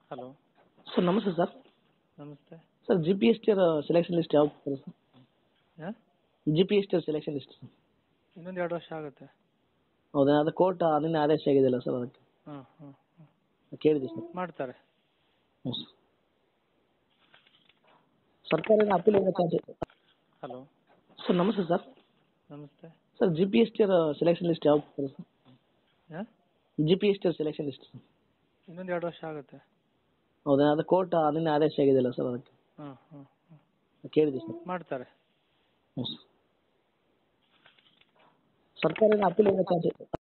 Hello sir ನಮಸ್ತೆ sir. ನಮಸ್ತೆ. Sir G P S T selection list ಯಾವ್ದು sir? G P S T selection list sir. ಇನ್ನೊಂದು 2 ವರ್ಷ ಆಗುತ್ತೆ. ಹೌದಾ? ಅದು ಕೋರ್ಟ್ ನಿನ್ನೆ ಆದೇಶ ಆಗಿದೆಯಲ್ಲ ಸರ್, ಅದಕ್ಕೆ ಹಾಂ ಹಾಂ ಕೇಳಿದೆ ಸರ್. ಮಾಡ್ತಾರೆ. ಹ್ಞೂ ಸರ್. ಸರ್ಕಾರ ಅಪೀಲ್ ಹೋಗೋ ಚಾನ್ಸ್ ಇದೆ. ಹಲೋ ಸರ್ ನಮಸ್ತೆ ಸರ್. ನಮಸ್ತೆ. Sir G P S T selection list ಯಾವ್ದು sir? G P S T selection list sir. ಇನ್ನೊಂದು 2 ವರ್ಷ ಆಗುತ್ತೆ. ಹೌದಾ? ಅದು ಕೋರ್ಟ್ ನಿನ್ನೆ ಆದೇಶ ಆಗಿದೆಯಲ್ಲ ಸರ್, ಅದಕ್ಕೆ ಹಾಂ ಕೇಳಿದೆ ಸರ್. ಮಾಡ್ತಾರೆ. ಹ್ಞೂ ಸರ್. ಸರ್ಕಾರ ಅಪೀಲ್ ಹೋಗೋ ಚಾನ್ಸ್ ಇದೆ.